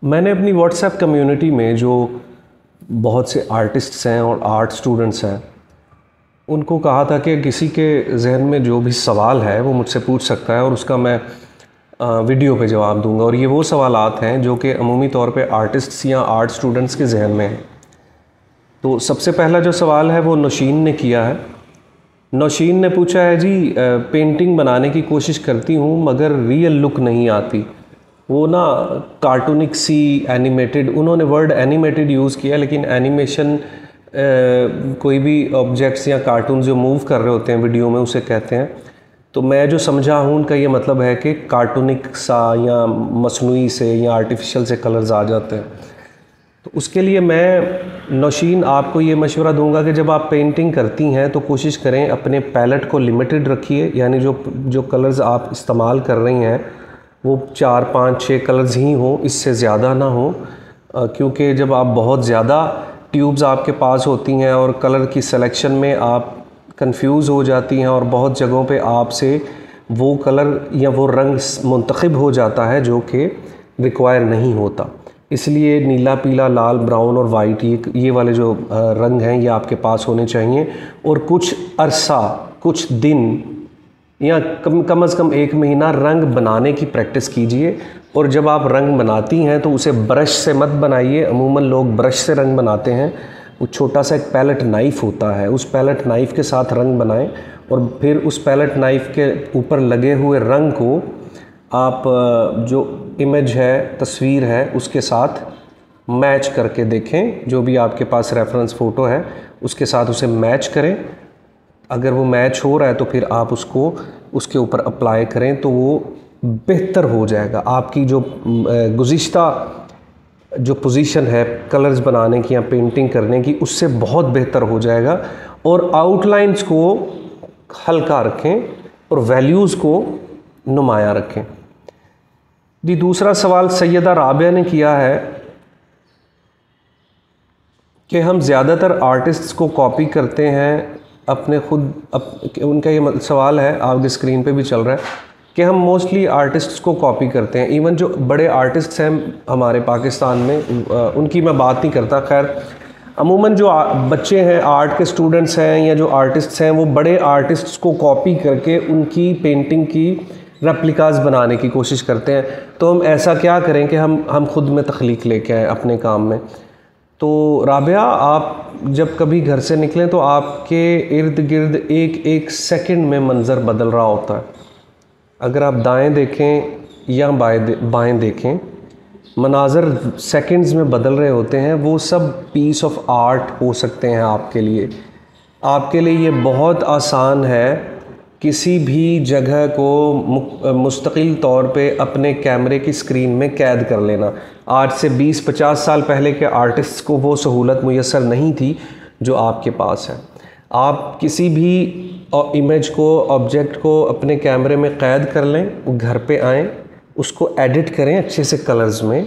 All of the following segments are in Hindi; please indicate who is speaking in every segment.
Speaker 1: मैंने अपनी व्हाट्सएप कम्युनिटी में जो बहुत से आर्टिस्ट्स हैं और आर्ट स्टूडेंट्स हैं उनको कहा था कि किसी के जहन में जो भी सवाल है वो मुझसे पूछ सकता है और उसका मैं वीडियो पे जवाब दूंगा। और ये वो सवालात हैं जो कि अमूमी तौर पे आर्टिस्ट्स या आर्ट स्टूडेंट्स के जहन में हैं। तो सबसे पहला जो सवाल है वो नौशीन ने किया है। नौशीन ने पूछा है, जी पेंटिंग बनाने की कोशिश करती हूँ मगर रियल लुक नहीं आती, वो ना कार्टूनिक सी एनिमेटेड, उन्होंने वर्ड एनिमेटेड यूज़ किया लेकिन एनिमेशन कोई भी ऑब्जेक्ट्स या कार्टून जो मूव कर रहे होते हैं वीडियो में उसे कहते हैं। तो मैं जो समझा हूँ उनका ये मतलब है कि कार्टूनिक सा या मसनूई से या आर्टिफिशियल से कलर्स आ जाते हैं। तो उसके लिए मैं नौशीन आपको ये मशवरा दूंगा कि जब आप पेंटिंग करती हैं तो कोशिश करें अपने पैलेट को लिमिटेड रखिए, यानी जो कलर्स आप इस्तेमाल कर रही हैं वो 4, 5, 6 कलर्स ही हों, इससे ज़्यादा ना हो। क्योंकि जब आप बहुत ज़्यादा ट्यूब्स आपके पास होती हैं और कलर की सिलेक्शन में आप कंफ्यूज हो जाती हैं और बहुत जगहों पे आपसे वो कलर या वो रंग मुंतखब हो जाता है जो कि रिक्वायर नहीं होता। इसलिए नीला, पीला, लाल, ब्राउन और वाइट ये वाले जो रंग हैं ये आपके पास होने चाहिए। और कुछ अरसा, कुछ दिन या कम से कम 1 महीना रंग बनाने की प्रैक्टिस कीजिए। और जब आप रंग बनाती हैं तो उसे ब्रश से मत बनाइए। अमूमन लोग ब्रश से रंग बनाते हैं। वो छोटा सा एक पैलेट नाइफ़ होता है, उस पैलेट नाइफ़ के साथ रंग बनाएं और फिर उस पैलेट नाइफ़ के ऊपर लगे हुए रंग को आप जो इमेज है, तस्वीर है, उसके साथ मैच करके देखें। जो भी आपके पास रेफरेंस फ़ोटो है उसके साथ उसे मैच करें। अगर वो मैच हो रहा है तो फिर आप उसको उसके ऊपर अप्लाई करें तो वो बेहतर हो जाएगा। आपकी जो गुज़िश्ता जो पोजीशन है कलर्स बनाने की या पेंटिंग करने की, उससे बहुत बेहतर हो जाएगा। और आउटलाइंस को हल्का रखें और वैल्यूज़ को नुमाया रखें। जी, दूसरा सवाल सैयदा राबिया ने किया है कि हम ज़्यादातर आर्टिस्ट्स को कॉपी करते हैं अपने खुद उनका ये सवाल है, आपकी स्क्रीन पे भी चल रहा है कि हम मोस्टली आर्टिस्ट्स को कॉपी करते हैं। इवन जो बड़े आर्टिस्ट्स हैं हमारे पाकिस्तान में उनकी मैं बात नहीं करता। खैर, अमूमन जो बच्चे हैं, आर्ट के स्टूडेंट्स हैं या जो आर्टिस्ट्स हैं, वो बड़े आर्टिस्ट्स को कॉपी करके उनकी पेंटिंग की रेप्लिकास बनाने की कोशिश करते हैं। तो हम ऐसा क्या करें कि हम खुद में तख्लीक लेके आएँ अपने काम में। तो राबिया, आप जब कभी घर से निकलें तो आपके इर्द गिर्द एक एक सेकंड में मंज़र बदल रहा होता है। अगर आप दाएं देखें या बाएं देखें, मनाज़र सेकंड्स में बदल रहे होते हैं। वो सब पीस ऑफ आर्ट हो सकते हैं आपके लिए। आपके लिए ये बहुत आसान है किसी भी जगह को मुस्तकिल तौर पे अपने कैमरे की स्क्रीन में कैद कर लेना। आज से 20-50 साल पहले के आर्टिस्ट्स को वो सहूलत मुयस्सर नहीं थी जो आपके पास है। आप किसी भी इमेज को, ऑब्जेक्ट को अपने कैमरे में कैद कर लें, घर पे आएँ, उसको एडिट करें अच्छे से कलर्स में,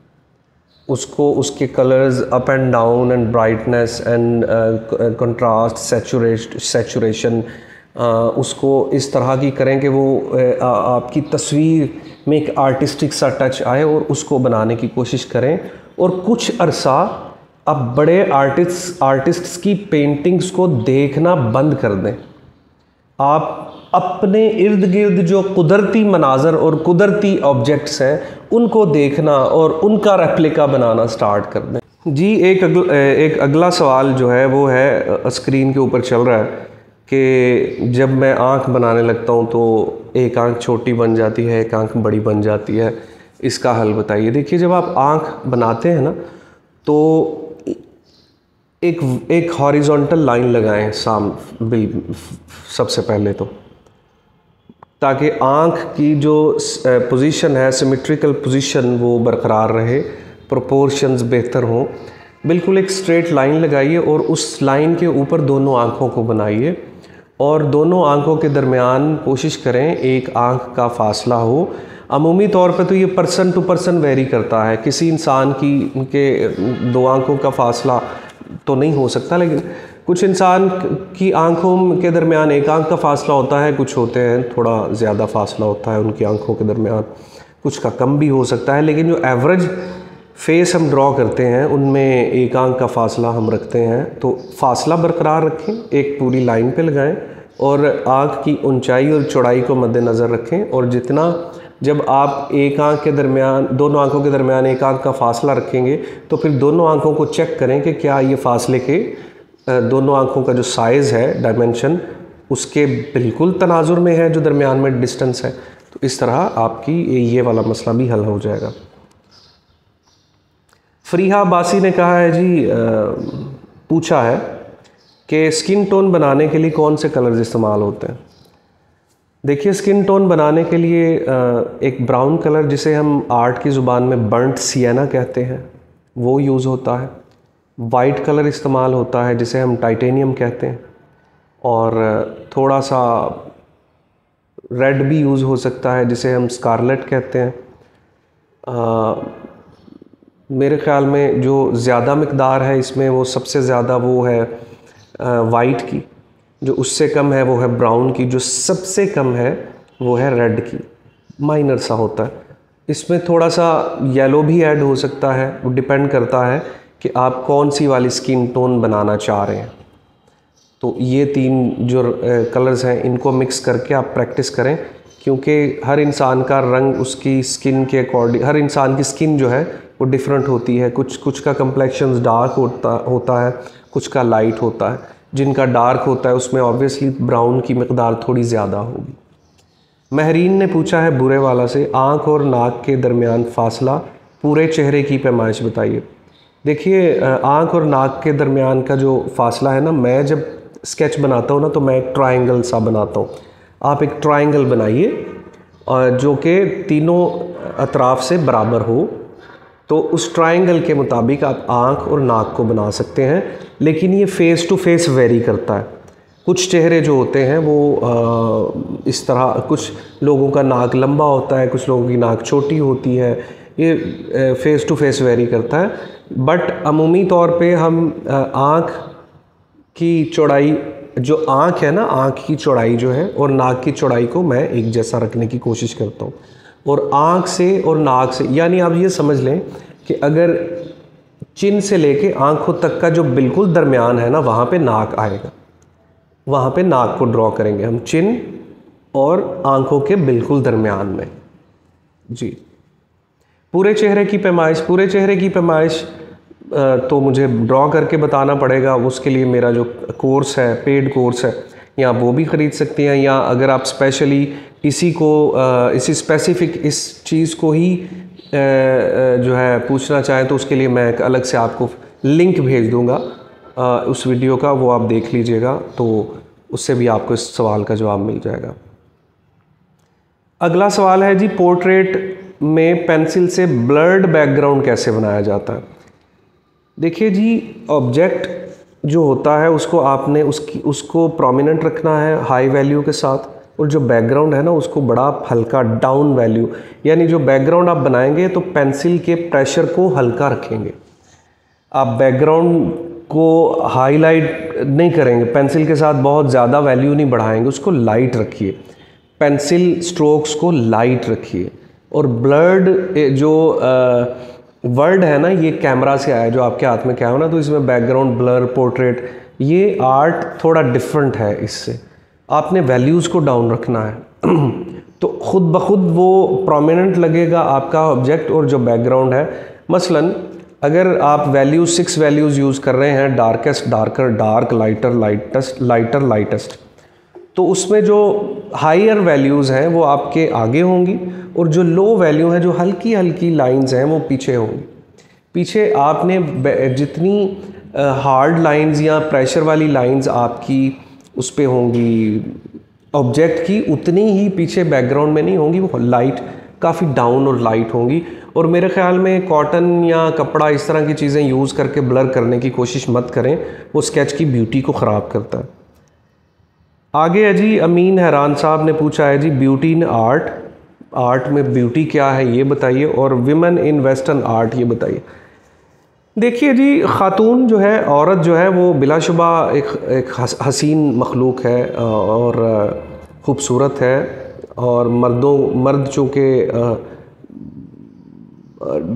Speaker 1: उसको उसके colours up and down and brightness and contrast, saturation उसको इस तरह की करें कि वो आपकी तस्वीर में एक आर्टिस्टिक सा टच आए और उसको बनाने की कोशिश करें। और कुछ अरसा अब बड़े आर्टिस्ट्स की पेंटिंग्स को देखना बंद कर दें। आप अपने इर्द गिर्द जो कुदरती मनाज़र और कुदरती ऑब्जेक्ट्स हैं उनको देखना और उनका रेप्लिका बनाना स्टार्ट कर दें। जी, एक अगला सवाल जो है वो है, स्क्रीन के ऊपर चल रहा है कि जब मैं आँख बनाने लगता हूँ तो एक आँख छोटी बन जाती है, एक आँख बड़ी बन जाती है, इसका हल बताइए। देखिए, जब आप आँख बनाते हैं ना तो एक हॉरिजॉन्टल लाइन लगाएं सबसे पहले तो, ताकि आँख की जो पोजीशन है, सिमेट्रिकल पोजीशन, वो बरकरार रहे, प्रोपोर्शंस बेहतर हों। बिल्कुल एक स्ट्रेट लाइन लगाइए और उस लाइन के ऊपर दोनों आँखों को बनाइए और दोनों आँखों के दरमियान कोशिश करें एक आँख का फासला हो। अमूमी तौर पे तो ये पर्सन टू पर्सन वेरी करता है। किसी इंसान की उनके 2 आँखों का फासला तो नहीं हो सकता, लेकिन कुछ इंसान की आँखों के दरमियान 1 आँख का फासला होता है, कुछ होते हैं थोड़ा ज़्यादा फासला होता है उनकी आँखों के दरमियान, कुछ का कम भी हो सकता है। लेकिन जो एवरेज फेस हम ड्रॉ करते हैं उनमें एक आंख का फासला हम रखते हैं, तो फासला बरकरार रखें, एक पूरी लाइन पे लगाएं और आंख की ऊंचाई और चौड़ाई को मद्देनज़र रखें। और जितना जब आप एक आंख के दरमियान, दोनों आंखों के दरमियान एक आंख का फासला रखेंगे तो फिर दोनों आंखों को चेक करें कि क्या ये फासले के दोनों आंखों का जो साइज़ है, डायमेंशन, उसके बिल्कुल तनाजुर में है जो दरमियान में डिस्टेंस है। तो इस तरह आपकी ये वाला मसला भी हल हो जाएगा। फरीहा अब्बासी ने कहा है जी, पूछा है कि स्किन टोन बनाने के लिए कौन से कलर्स इस्तेमाल होते हैं। देखिए, स्किन टोन बनाने के लिए एक ब्राउन कलर जिसे हम आर्ट की ज़ुबान में बर्न्ट सियाना कहते हैं वो यूज़ होता है। वाइट कलर इस्तेमाल होता है जिसे हम टाइटेनियम कहते हैं, और थोड़ा सा रेड भी यूज़ हो सकता है जिसे हम स्कारलेट कहते हैं। मेरे ख़्याल में जो ज़्यादा मिकदार है इसमें वो सबसे ज़्यादा वो है वाइट की, जो उससे कम है वो है ब्राउन की, जो सबसे कम है वो है रेड की, माइनर सा होता है। इसमें थोड़ा सा येलो भी ऐड हो सकता है, वो डिपेंड करता है कि आप कौन सी वाली स्किन टोन बनाना चाह रहे हैं। तो ये तीन जो कलर्स हैं इनको मिक्स करके आप प्रैक्टिस करें, क्योंकि हर इंसान का रंग उसकी स्किन के अकॉर्डिंग, हर इंसान की स्किन जो है वो डिफरेंट होती है। कुछ का कम्प्लेक्शंस डार्क होता है, कुछ का लाइट होता है। जिनका डार्क होता है उसमें ऑब्वियसली ब्राउन की मिकदार थोड़ी ज़्यादा होगी। महरीन ने पूछा है बुरे वाला से, आँख और नाक के दरमियान फासला पूरे चेहरे की पैमाइश बताइए। देखिए, आँख और नाक के दरमियान का जो फासला है ना, मैं जब स्केच बनाता हूँ ना तो मैं एक ट्रायंगल सा बनाता हूँ। आप एक ट्रायंगल बनाइए और जो कि तीनों अतराफ से बराबर हो, तो उस ट्रायंगल के मुताबिक आप आँख और नाक को बना सकते हैं। लेकिन ये फ़ेस टू फेस वेरी करता है। कुछ चेहरे जो होते हैं वो इस तरह, कुछ लोगों का नाक लंबा होता है, कुछ लोगों की नाक छोटी होती है। ये फ़ेस टू फेस वेरी करता है। बट अमूमी तौर पे हम आँख की चौड़ाई, जो आँख है ना, आँख की चौड़ाई जो है और नाक की चौड़ाई को मैं एक जैसा रखने की कोशिश करता हूँ। और आँख से और नाक से, यानी आप ये समझ लें कि अगर चिन से लेके आँखों तक का जो बिल्कुल दरमियान है ना, वहाँ पे नाक आएगा, वहाँ पे नाक को ड्रॉ करेंगे हम चिन और आँखों के बिल्कुल दरमियान में जी। पूरे चेहरे की पैमाइश तो मुझे ड्रॉ करके बताना पड़ेगा। उसके लिए मेरा जो कोर्स है, पेड कोर्स है, या आप वो भी ख़रीद सकते हैं, या अगर आप स्पेशली इसी स्पेसिफ़िक इस चीज़ को ही जो है पूछना चाहें तो उसके लिए मैं एक अलग से आपको लिंक भेज दूंगा उस वीडियो का, वो आप देख लीजिएगा, तो उससे भी आपको इस सवाल का जवाब मिल जाएगा। अगला सवाल है जी, पोर्ट्रेट में पेंसिल से ब्लर्ड बैकग्राउंड कैसे बनाया जाता है। देखिए जी, ऑब्जेक्ट जो होता है उसको आपने उसको प्रोमिनेंट रखना है हाई वैल्यू के साथ, और जो बैकग्राउंड है ना उसको बड़ा हल्का डाउन वैल्यू, यानी जो बैकग्राउंड आप बनाएंगे तो पेंसिल के प्रेशर को हल्का रखेंगे। आप बैकग्राउंड को हाईलाइट नहीं करेंगे, पेंसिल के साथ बहुत ज़्यादा वैल्यू नहीं बढ़ाएंगे, उसको लाइट रखिए, पेंसिल स्ट्रोक्स को लाइट रखिए। और ब्लर्ड जो वर्ड है ना, ये कैमरा से आया, जो आपके हाथ में क्या हो ना, तो इसमें बैकग्राउंड ब्लर, पोर्ट्रेट, ये आर्ट थोड़ा डिफरेंट है। इससे आपने वैल्यूज़ को डाउन रखना है तो ख़ुद ब खुद वो प्रोमिनेंट लगेगा आपका ऑब्जेक्ट और जो बैकग्राउंड है। मसलन अगर आप 6 वैल्यूज़ यूज़ कर रहे हैं, darkest, darker, dark, lighter, lightest, lighter, lightest, तो उसमें जो हायर वैल्यूज़ हैं वो आपके आगे होंगी और जो लो वैल्यू हैं, जो हल्की हल्की लाइंस हैं, वो पीछे होंगी। पीछे आपने जितनी हार्ड लाइंस या प्रेशर वाली लाइंस आपकी उस पे होंगी ऑब्जेक्ट की, उतनी ही पीछे बैकग्राउंड में नहीं होंगी, वो लाइट काफ़ी डाउन और लाइट होंगी। और मेरे ख़्याल में कॉटन या कपड़ा, इस तरह की चीज़ें यूज़ करके ब्लर करने की कोशिश मत करें, वो स्केच की ब्यूटी को ख़राब करता है। आगे है जी, अमीन हैरान साहब ने पूछा है जी, ब्यूटी इन आर्ट, आर्ट में ब्यूटी क्या है ये बताइए, और विमेन इन वेस्टर्न आर्ट ये बताइए। देखिए जी, ख़ातून जो है, औरत जो है, वो बिलाशुबा एक हसीन मखलूक है और ख़ूबसूरत है। और मर्द चूँकि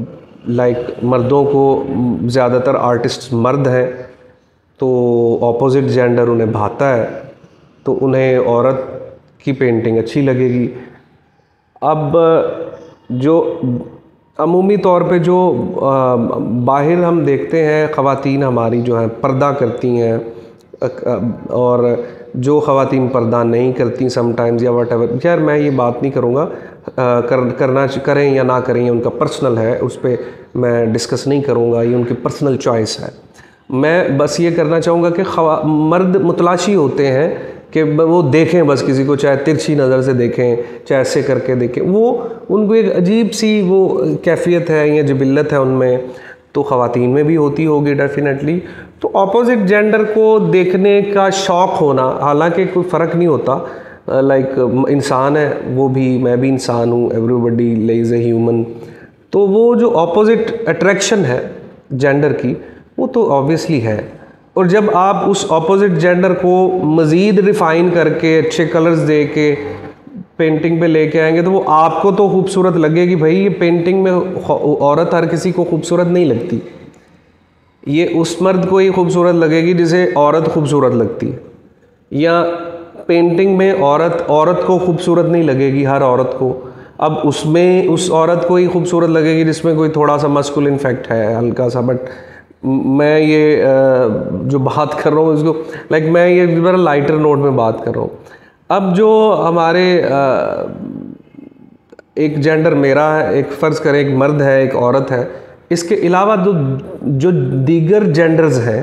Speaker 1: लाइक मर्दों को ज़्यादातर आर्टिस्ट मर्द हैं, तो ऑपोजिट जेंडर उन्हें भाता है, तो उन्हें औरत की पेंटिंग अच्छी लगेगी। अब जो अमूमी तौर पे जो बाहर हम देखते हैं ख़वातीन हमारी जो हैं पर्दा करती हैं, और जो ख़वातीन पर्दा नहीं करती समटाइम्स या वट एवर, खैर मैं ये बात नहीं करूँगा, करना करें या ना करें ये उनका पर्सनल है, उस पर मैं डिस्कस नहीं करूँगा, ये उनकी पर्सनल चॉइस है। मैं बस ये करना चाहूँगा कि मर्द मुतलाशी होते हैं कि वो देखें बस किसी को, चाहे तिरछी नज़र से देखें, चाहे ऐसे करके देखें, वो उनको एक अजीब सी वो कैफियत है या जिबिल्लत है उनमें, तो ख़वातीन में भी होती होगी डेफिनेटली। तो अपोजिट जेंडर को देखने का शौक़ होना, हालांकि कोई फ़र्क नहीं होता, लाइक इंसान है वो भी, मैं भी इंसान हूँ, एवरीबडी इज़ ए ह्यूमन, तो वो जो अपोजिट अट्रैक्शन है जेंडर की वो तो ऑब्वियसली है। और जब आप उस अपोजिट जेंडर को मज़ीद रिफ़ाइन करके अच्छे कलर्स दे के पेंटिंग पे लेके आएंगे तो वो आपको तो खूबसूरत लगेगी। भाई ये पेंटिंग में औरत हर किसी को खूबसूरत नहीं लगती, ये उस मर्द को ही खूबसूरत लगेगी जिसे औरत खूबसूरत लगती है, या पेंटिंग में औरत को खूबसूरत नहीं लगेगी हर औरत को, अब उसमें उस औरत को ही खूबसूरत लगेगी जिसमें कोई थोड़ा सा मस्कुलिन फैक्ट है हल्का सा। बट मैं ये जो बात कर रहा हूँ इसको लाइक मैं ये बड़ा लाइटर नोट में बात कर रहा हूँ। अब जो हमारे एक जेंडर मेरा है, एक फ़र्ज़ करें एक मर्द है एक औरत है, इसके अलावा जो दीगर जेंडर्स हैं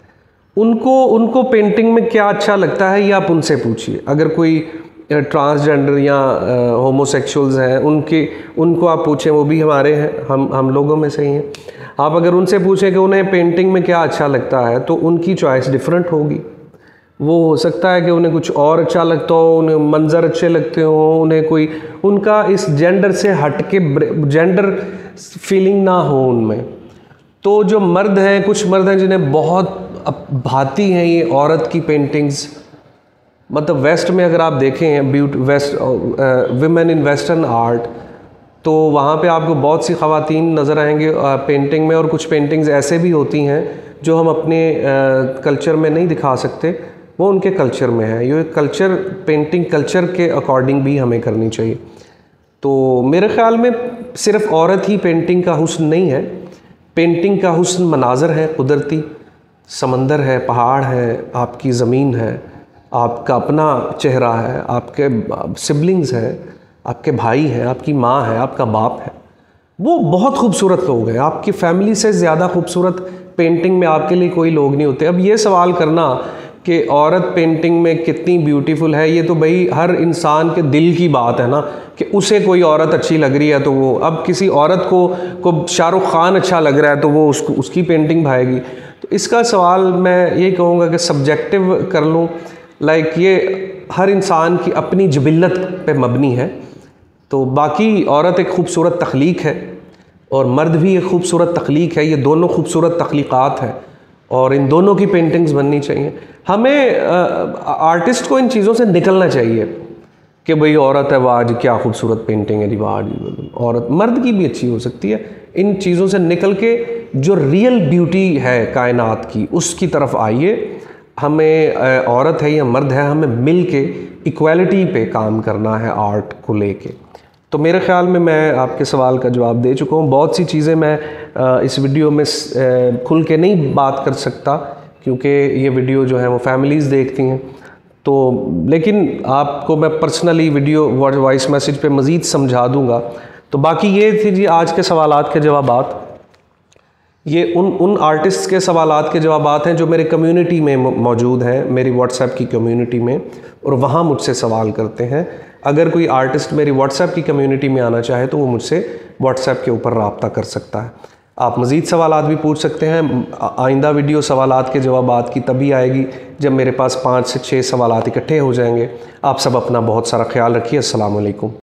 Speaker 1: उनको पेंटिंग में क्या अच्छा लगता है ये आप उनसे पूछिए। अगर कोई ट्रांसजेंडर या होमोसेक्सुअल्स हैं उनको आप पूछें, वो भी हमारे हैं, हम लोगों में से ही हैं। आप अगर उनसे पूछें कि उन्हें पेंटिंग में क्या अच्छा लगता है तो उनकी चॉइस डिफरेंट होगी। वो हो सकता है कि उन्हें कुछ और अच्छा लगता हो, उन्हें मंज़र अच्छे लगते हो, उन्हें कोई उनका इस जेंडर से हट के जेंडर फीलिंग ना हो उनमें। तो जो मर्द हैं, कुछ मर्द हैं जिन्हें बहुत भाती हैं ये औरत की पेंटिंग्स, मतलब वेस्ट में अगर आप देखें विमेन इन वेस्टर्न आर्ट, तो वहाँ पे आपको बहुत सी ख़वातीन नज़र आएंगे पेंटिंग में, और कुछ पेंटिंग्स ऐसे भी होती हैं जो हम अपने कल्चर में नहीं दिखा सकते, वो उनके कल्चर में है। ये कल्चर पेंटिंग कल्चर के अकॉर्डिंग भी हमें करनी चाहिए। तो मेरे ख़्याल में सिर्फ़ औरत ही पेंटिंग का हुस्न नहीं है, पेंटिंग का हुस्न मनाज़र है, कुदरती समंदर है, पहाड़ है, आपकी ज़मीन है, आपका अपना चेहरा है, आपके सिबलिंग्स हैं, आपके भाई हैं, आपकी माँ है, आपका बाप है, वो बहुत खूबसूरत लोग हैं। आपकी फैमिली से ज़्यादा खूबसूरत पेंटिंग में आपके लिए कोई लोग नहीं होते। अब ये सवाल करना कि औरत पेंटिंग में कितनी ब्यूटीफुल है, ये तो भाई हर इंसान के दिल की बात है ना, कि उसे कोई औरत अच्छी लग रही है तो वो, अब किसी औरत को शाहरुख खान अच्छा लग रहा है तो वो उसकी पेंटिंग भाएगी। तो इसका सवाल मैं ये कहूँगा कि सब्जेक्टिव कर लूँ, लाइक ये हर इंसान की अपनी जबिल्लत पे मबनी है। तो बाकी औरत एक खूबसूरत तख्लीक है और मर्द भी एक खूबसूरत तख्लीक है, ये दोनों खूबसूरत तख्लीक़ात हैं और इन दोनों की पेंटिंग्स बननी चाहिए। हमें आर्टिस्ट को इन चीज़ों से निकलना चाहिए कि भाई औरत है, वाह जी क्या खूबसूरत पेंटिंग है जी, वाह जी, औरत मर्द की भी अच्छी हो सकती है। इन चीज़ों से निकल के जो रियल ब्यूटी है कायनात की उसकी तरफ आइए। हमें औरत है या मर्द है, हमें मिल के इक्वालिटी पे काम करना है आर्ट को लेके। तो मेरे ख़्याल में मैं आपके सवाल का जवाब दे चुका हूँ। बहुत सी चीज़ें मैं इस वीडियो में खुल के नहीं बात कर सकता क्योंकि ये वीडियो जो है वो फैमिलीज़ देखती हैं, तो लेकिन आपको मैं पर्सनली वीडियो वॉइस मैसेज पे मज़ीद समझा दूँगा। तो बाकी ये थी जी आज के सवालात के जवाबात। ये उन आर्टिस्ट के सवालात के जवाबात हैं जो मेरे कम्युनिटी में मौजूद हैं, मेरी व्हाट्सएप की कम्युनिटी में, और वहाँ मुझसे सवाल करते हैं। अगर कोई आर्टिस्ट मेरी व्हाट्सएप की कम्युनिटी में आना चाहे तो वो मुझसे व्हाट्सएप के ऊपर रब्ता कर सकता है। आप मज़ीद सवालात भी पूछ सकते हैं। आइंदा वीडियो सवालात के जवाबात की तभी आएगी जब मेरे पास 5 से 6 सवालात इकट्ठे हो जाएंगे। आप सब अपना बहुत सारा ख्याल रखिए। अस्सलाम वालेकुम।